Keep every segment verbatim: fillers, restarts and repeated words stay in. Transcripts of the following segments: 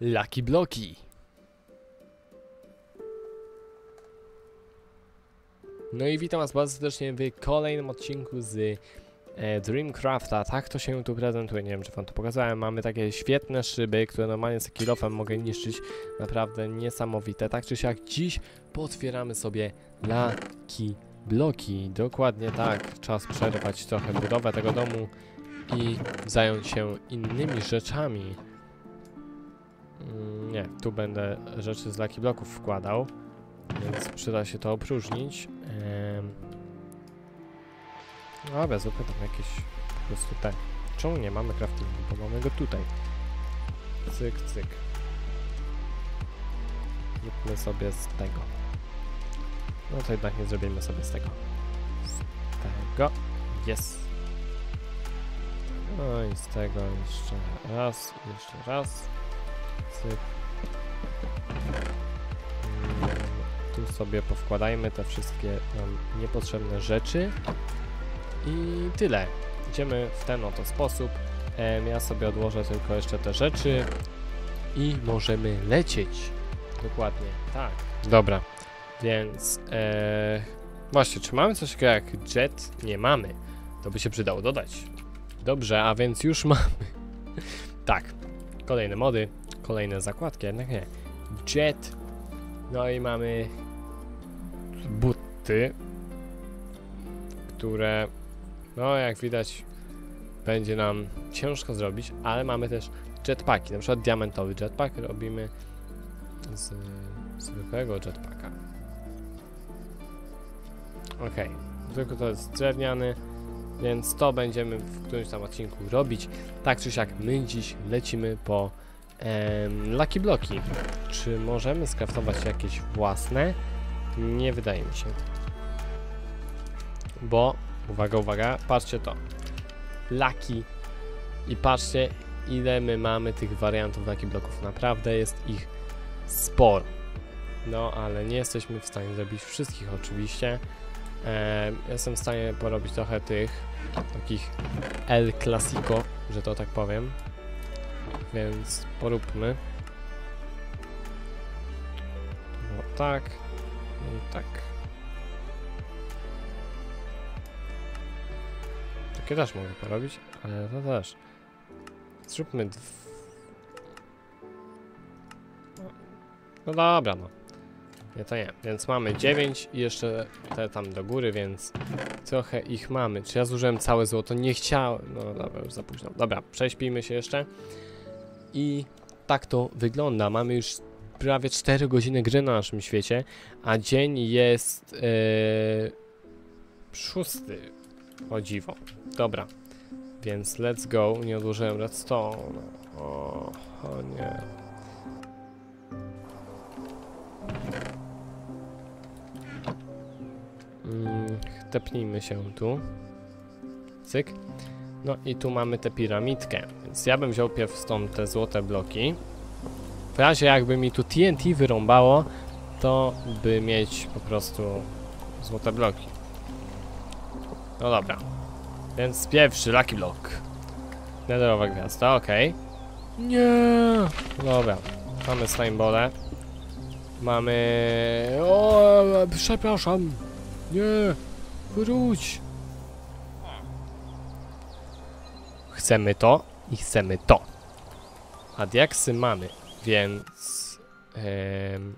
Lucky Bloki. No i witam was bardzo serdecznie w kolejnym odcinku z e, Dreamcrafta. Tak to się tu prezentuje, nie wiem czy wam to pokazałem. Mamy takie świetne szyby, które normalnie z kilofem mogę niszczyć. Naprawdę niesamowite. Tak czy siak dziś potwieramy sobie Lucky Bloki. Dokładnie tak. Czas przerwać trochę budowę tego domu i zająć się innymi rzeczami. Mm, nie, tu będę rzeczy z Lucky Bloków wkładał. Więc przyda się to opróżnić. Ehm. Dobra, zróbmy tam jakieś po prostu te. Czemu nie mamy craftingu? Bo mamy go tutaj. Cyk, cyk. Zróbmy sobie z tego. No to jednak nie zrobimy sobie z tego. Z tego. Yes. No i z tego jeszcze raz, jeszcze raz. Cyk. Tu sobie powkładajmy te wszystkie nam niepotrzebne rzeczy i tyle. Idziemy w ten oto sposób. E, ja sobie odłożę tylko jeszcze te rzeczy i możemy lecieć. Dokładnie, tak. Dobra, więc e, właśnie, czy mamy coś takiego jak jet? Nie mamy. To by się przydało dodać. Dobrze, a więc już mamy. Tak, kolejne mody, kolejne zakładki, jednak nie. Jet. No i mamy buty, które, no jak widać, będzie nam ciężko zrobić, ale mamy też jetpacki, na przykład diamentowy jetpack robimy z zwykłego jetpacka. Ok, tylko to jest drewniany, więc to będziemy w którymś tam odcinku robić. Tak czy siak, my dziś lecimy po em, Lucky Bloki. Czy możemy skraftować jakieś własne? Nie wydaje mi się. Bo, uwaga, uwaga, patrzcie to. Lucky. I patrzcie, ile my mamy tych wariantów Lucky Bloków. Naprawdę jest ich sporo. No, ale nie jesteśmy w stanie zrobić wszystkich oczywiście. E, jestem w stanie porobić trochę tych takich El Clasico, że to tak powiem. Więc poróbmy. No tak. I tak. Takie też mogę porobić, ale to też. Zróbmy dw... No dobra, no. Nie, to nie. Więc mamy dziewięć i jeszcze te tam do góry, więc trochę ich mamy. Czy ja zużyłem całe złoto? Nie chciałem. No dobra, już za późno. Dobra, prześpijmy się jeszcze. I tak to wygląda. Mamy już prawie cztery godziny gry na naszym świecie, a dzień jest yy, szósty. O dziwo. Dobra. Więc let's go. Nie odłożyłem redstone. O, o nie. Mm, tepnijmy się tu. Cyk. No i tu mamy tę piramidkę. Więc ja bym wziął pierw stąd te złote bloki. W razie jakby mi tu T N T wyrąbało, to by mieć po prostu złote bloki. No dobra. Więc pierwszy Lucky Block. Netherowa gwiazda, okej. Okay. Nie. Dobra. Mamy slimebole. Mamy... O, przepraszam. Nie. Wróć. Chcemy to i chcemy to. A diaksy mamy. Więc em,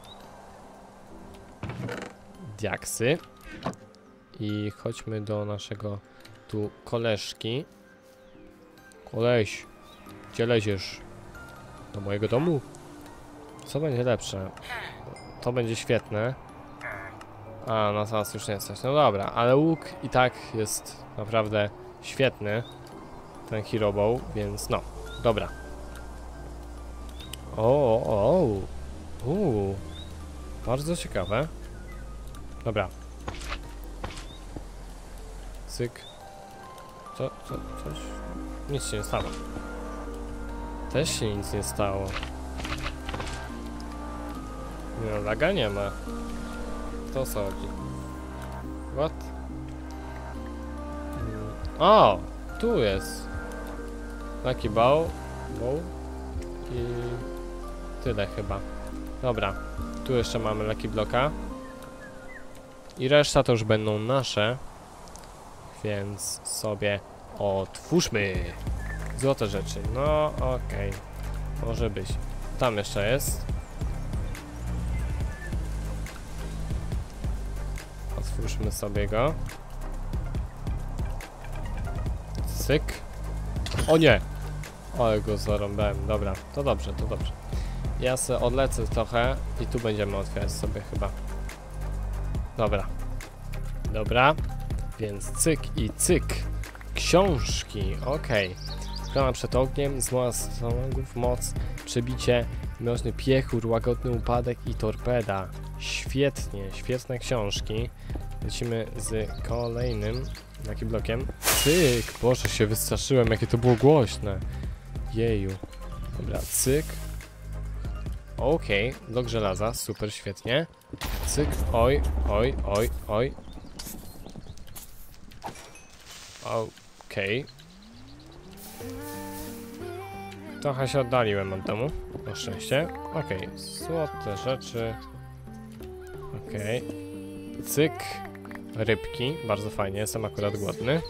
diaksy i chodźmy do naszego tu koleżki. Koleś, gdzie leziesz? Do mojego domu? Co będzie lepsze? To będzie świetne. A, no teraz już nie jesteś. No dobra, ale łuk i tak jest naprawdę świetny. Ten hero bow, więc no, dobra. O, o, uuu, bardzo ciekawe. Dobra. Cyk. Co, co, coś? Nic się nie stało. Też się nic nie stało. No, laga nie ma. To co chodzi? What? O, tu jest. Taki bał. Bow. I tyle chyba. Dobra, tu jeszcze mamy Lucky Blocka. I reszta to już będą nasze. Więc sobie otwórzmy. Złote rzeczy, no okej. Okay. Może być. Tam jeszcze jest. Otwórzmy sobie go. Cyk. O nie! Ale go zarąbałem. Dobra, to dobrze, to dobrze. Ja se odlecę trochę i tu będziemy otwierać sobie chyba. Dobra. Dobra. Więc cyk i cyk. Książki, okej. Okay. Ochrona przed ogniem, zmoła strongów, moc, przebicie, mroczny piechur, łagodny upadek i torpeda. Świetnie, świetne książki. Lecimy z kolejnym Lucky Blockiem. Cyk! Boże, się wystraszyłem, jakie to było głośne. Jeju. Dobra, cyk. Okej, okay. Blok żelaza, super, świetnie. Cyk, oj, oj, oj, oj. Okej. Okay. Trochę się oddaliłem od domu, na szczęście. Okej, okay. Złote rzeczy. Okej. Okay. Cyk. Rybki, bardzo fajnie, jestem akurat głodny.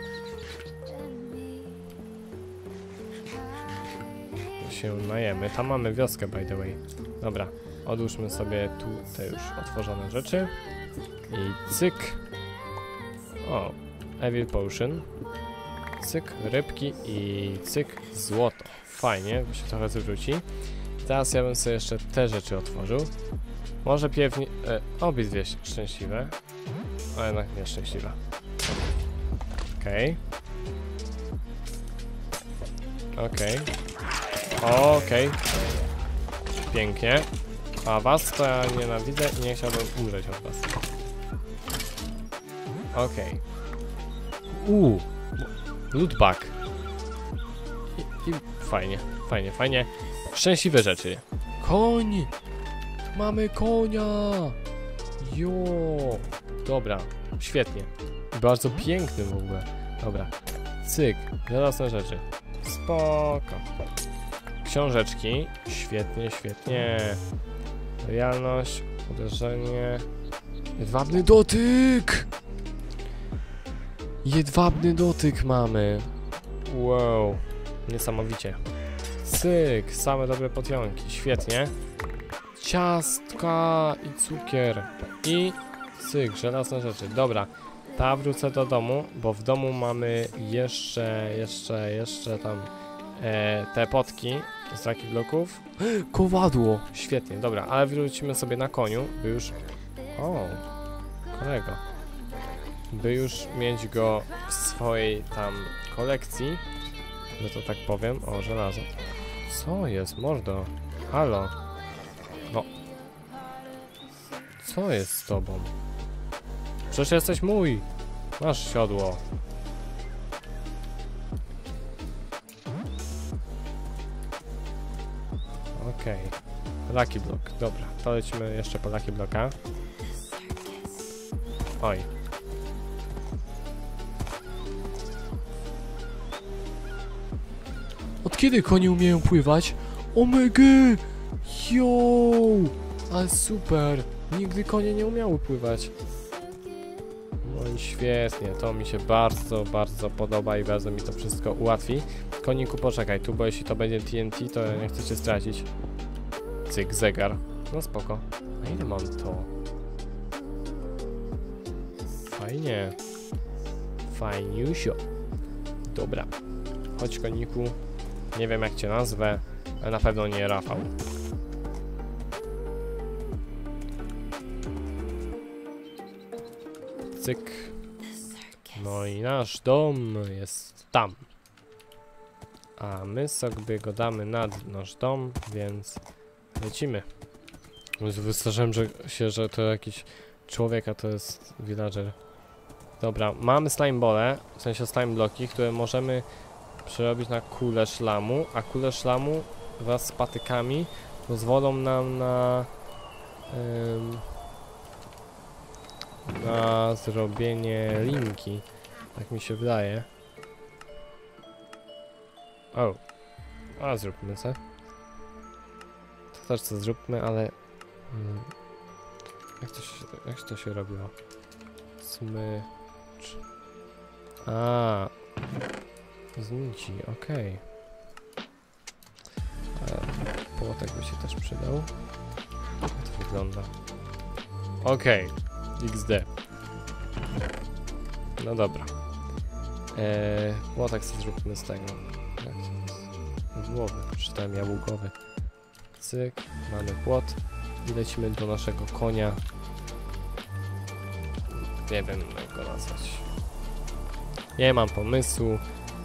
Się najemy. Tam mamy wioskę, by the way. Dobra, odłóżmy sobie tu te już otworzone rzeczy. I cyk. O, Evil Potion. Cyk, rybki i cyk, złoto. Fajnie, bo się trochę zwróci. Teraz ja bym sobie jeszcze te rzeczy otworzył. Może piewnie... E, obydwie szczęśliwe. A jednak nie szczęśliwe. Okej. Okay. Okej. Okay. Okej. Okay. Pięknie. A was to ja nienawidzę i nie chciałbym umrzeć od was. Okej. Okay. Uuu. Lootbag. I, I fajnie, fajnie, fajnie. Szczęśliwe rzeczy. Koń! Mamy konia! Jo! Dobra, świetnie. Bardzo piękny w ogóle. Dobra. Cyk. Żelazne rzeczy. Spoko. Książeczki. Świetnie, świetnie. Lojalność. Uderzenie. Jedwabny dotyk! Jedwabny dotyk mamy. Wow. Niesamowicie. Cyk. Same dobre potionki. Świetnie. Ciastka i cukier. I cyk. Żelazne rzeczy. Dobra. Ta wrócę do domu, bo w domu mamy jeszcze, jeszcze, jeszcze tam e, te potki z Lucky Blocków. Kowadło! Świetnie, dobra, ale wrócimy sobie na koniu, by już... O, kolego. By już mieć go w swojej tam kolekcji, że to tak powiem. O, żelazo. Co jest, mordo? Halo? No. Co jest z tobą? Przecież jesteś mój! Masz siodło. Okej. Okay. Lucky Block, dobra. To lecimy jeszcze po Lucky Blocka. Oj. Od kiedy konie umieją pływać? Omega! Yo! Ale super! Nigdy konie nie umiały pływać. No i świetnie, to mi się bardzo, bardzo podoba i bardzo mi to wszystko ułatwi. Koniku, poczekaj tu, bo jeśli to będzie T N T, to ja nie chcę cię stracić. Cyk, zegar. No spoko. A ile mam to? Fajnie. Fajniusio. Dobra. Chodź, koniku. Nie wiem, jak cię nazwę, ale na pewno nie Rafał. Cyk. No i nasz dom jest tam. A my sobie go damy nad nasz dom, więc lecimy. Wystraszyłem że się, że to jakiś człowiek, a to jest villager. Dobra, mamy slime bole, w sensie slime bloki, które możemy przerobić na kulę szlamu, a kule szlamu wraz z patykami pozwolą nam na... Ym, na zrobienie linki. Tak mi się wydaje. O. A zróbmy se. też co zróbmy, ale... Hmm, jak, to się, jak to się robiło? Smycz... A, z nici, okej. Okay. Płotek by się też przydał. Jak to wygląda? Okej, okay. iks de. No dobra. Eee, płotek sobie zróbmy z tego. Głowy, przeczytałem jabłkowy. Cyk, mamy płot. I lecimy do naszego konia. Nie wiem jak go nazwać. Nie mam pomysłu.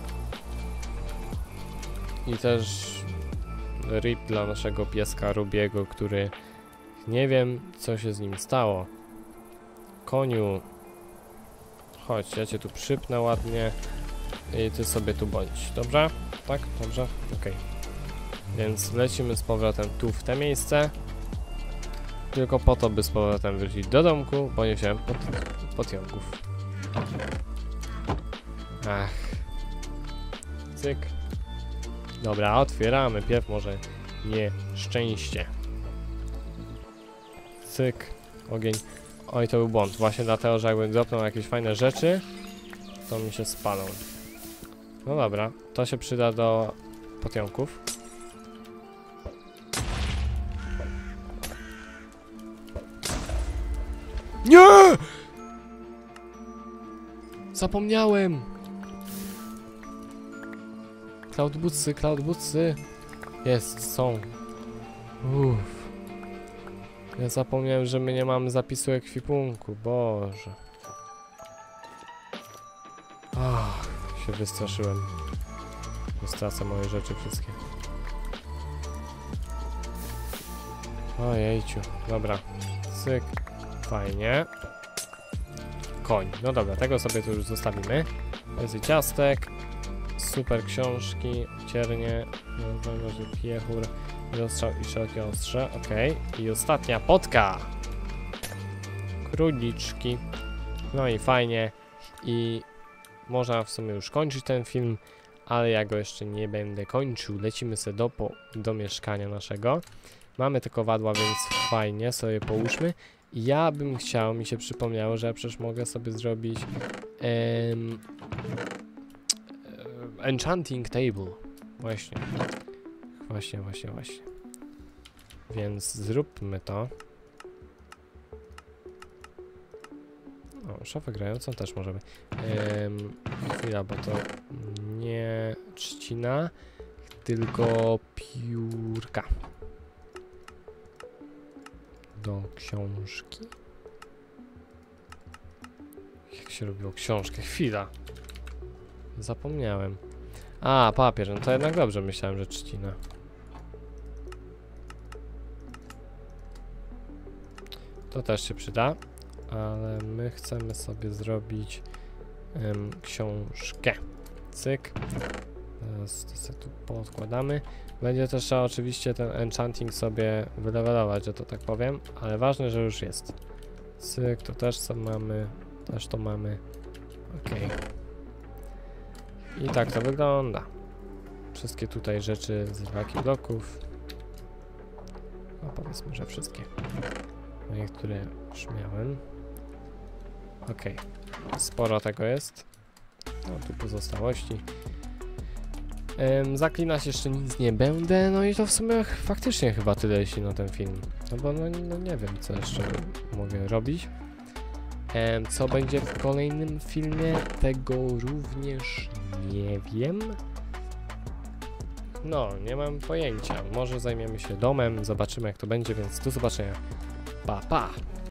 I też rip dla naszego pieska Rubiego, który nie wiem co się z nim stało. Koniu, chodź, ja cię tu przypnę ładnie i ty sobie tu bądź, dobrze? Tak? Dobrze? Okej. Okay. Więc lecimy z powrotem tu w te miejsce. Tylko po to, by z powrotem wrócić do domku, bo nie wziąłem pot potionków. Ach. Cyk. Dobra, otwieramy. Pierw może nieszczęście. Cyk. Ogień. Oj, to był błąd. Właśnie dlatego, że jakbym dropnął jakieś fajne rzeczy, to mi się spalą. No dobra, to się przyda do potionków. Nie! Zapomniałem! Cloudbootsy, cloudbootsy. Jest, są. Uff. Ja zapomniałem, że my nie mamy zapisu ekwipunku, Boże. Ach, się wystraszyłem. Stracę moje rzeczy wszystkie. Ojejciu, dobra. Cyk. Fajnie. Koń. No dobra, tego sobie tu już zostawimy. Jest ciastek. Super książki. Ciernie. Piechur. Rozstrzał i szerokie ostrze. Okej. Okay. I ostatnia potka. Króliczki. No i fajnie. I można w sumie już kończyć ten film, ale ja go jeszcze nie będę kończył. Lecimy sobie do, po, do mieszkania naszego. Mamy te kowadła, więc fajnie sobie połóżmy. Ja bym chciał, mi się przypomniało, że ja przecież mogę sobie zrobić um, enchanting table. Właśnie. Właśnie, właśnie, właśnie. Więc zróbmy to. O, szafę grającą też możemy. Um, chwila, bo to nie trzcina, tylko piórka. Do książki. Jak się robiło książkę? Chwila. Zapomniałem. A, papier. No to jednak dobrze myślałem, że trzcina. To też się przyda. Ale my chcemy sobie zrobić um, książkę. Cyk. Teraz to sobie tu poodkładamy. Będzie też trzeba oczywiście ten enchanting sobie wylewelować, że to tak powiem, ale ważne, że już jest. Cyk, to też co mamy, też to mamy. Okej. Okay. I tak to wygląda. Wszystkie tutaj rzeczy z Lucky Bloków. No powiedzmy, że wszystkie. No niektóre już miałem. Okej. Okay. Sporo tego jest. No tu pozostałości. Um, zaklinać jeszcze nic nie będę, no i to w sumie faktycznie chyba tyle jeśli na ten film. No bo no, no nie wiem co jeszcze mogę robić. Um, co będzie w kolejnym filmie, tego również nie wiem. No, nie mam pojęcia. Może zajmiemy się domem, zobaczymy jak to będzie, więc do zobaczenia. Pa, pa!